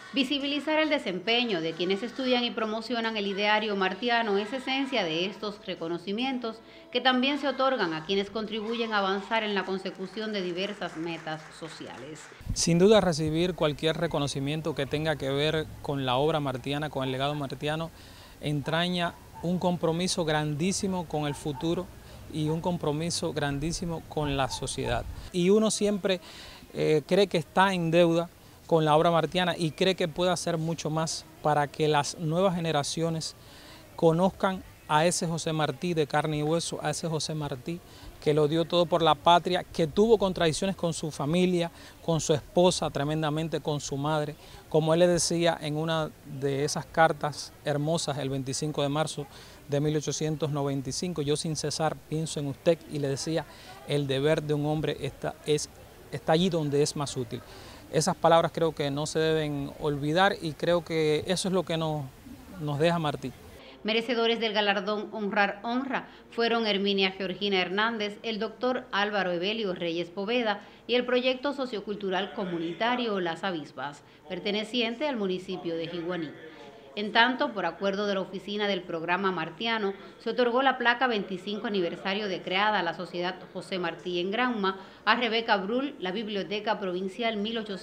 Visibilizar el desempeño de quienes estudian y promocionan el ideario martiano es esencia de estos reconocimientos que también se otorgan a quienes contribuyen a avanzar en la consecución de diversas metas sociales. Sin duda, recibir cualquier reconocimiento que tenga que ver con la obra martiana, con el legado martiano, entraña un compromiso grandísimo con el futuro y un compromiso grandísimo con la sociedad. Y uno siempre cree que está en deuda con la obra martiana y cree que puede hacer mucho más para que las nuevas generaciones conozcan a ese José Martí de carne y hueso, a ese José Martí que lo dio todo por la patria, que tuvo contradicciones con su familia, con su esposa, tremendamente con su madre. Como él le decía en una de esas cartas hermosas, el 25 de marzo de 1895, yo sin cesar pienso en usted, y le decía, el deber de un hombre está allí donde es más útil. Esas palabras creo que no se deben olvidar y creo que eso es lo que nos deja Martí. Merecedores del galardón Honrar Honra fueron Herminia Georgina Hernández, el doctor Álvaro Evelio Reyes Poveda y el proyecto sociocultural comunitario Las Avispas, perteneciente al municipio de Jiguaní. En tanto, por acuerdo de la oficina del programa martiano, se otorgó la placa 25 aniversario de creada la Sociedad José Martí en Granma a Rebeca Brull, la Biblioteca Provincial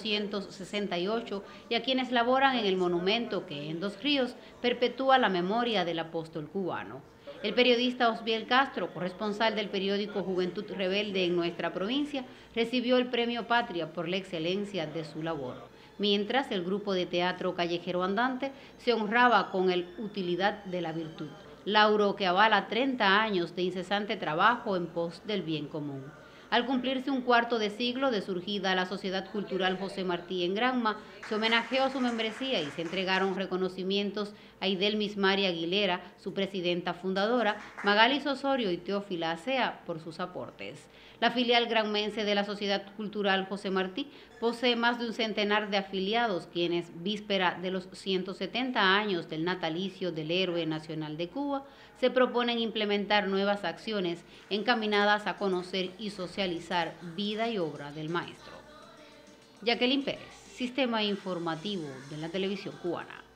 1868, y a quienes laboran en el monumento que en Dos Ríos perpetúa la memoria del apóstol cubano. El periodista Osbiel Castro, corresponsal del periódico Juventud Rebelde en nuestra provincia, recibió el Premio Patria por la excelencia de su labor, mientras el grupo de teatro Callejero Andante se honraba con el Utilidad de la Virtud, lauro que avala 30 años de incesante trabajo en pos del bien común. Al cumplirse un cuarto de siglo de surgida la Sociedad Cultural José Martí en Granma, se homenajeó a su membresía y se entregaron reconocimientos a Idelmis María Aguilera, su presidenta fundadora, Magalis Osorio y Teófila Acea por sus aportes. La filial granmense de la Sociedad Cultural José Martí posee más de un centenar de afiliados, quienes, víspera de los 170 años del natalicio del héroe nacional de Cuba, se proponen implementar nuevas acciones encaminadas a conocer y socializar vida y obra del maestro. Jacqueline Pérez, Sistema Informativo de la Televisión Cubana.